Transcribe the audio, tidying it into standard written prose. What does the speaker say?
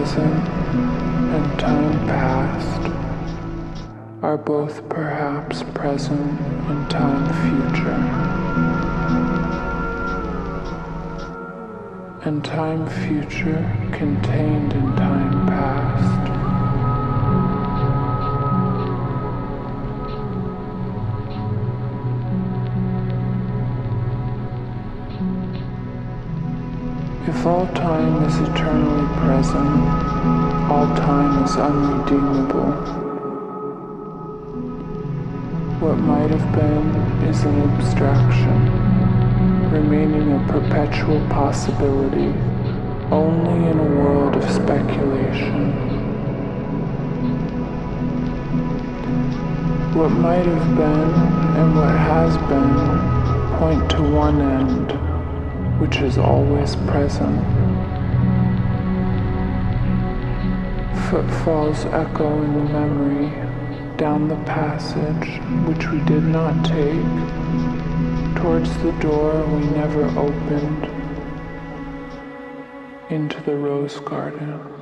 present and time past are both perhaps present in time future, and time future contained in time past. If all time is eternally present, all time is unredeemable. What might have been is an abstraction, remaining a perpetual possibility only in a world of speculation. What might have been and what has been point to one end, which is always present. Footfalls echo in the memory down the passage which we did not take, towards the door we never opened, into the rose garden.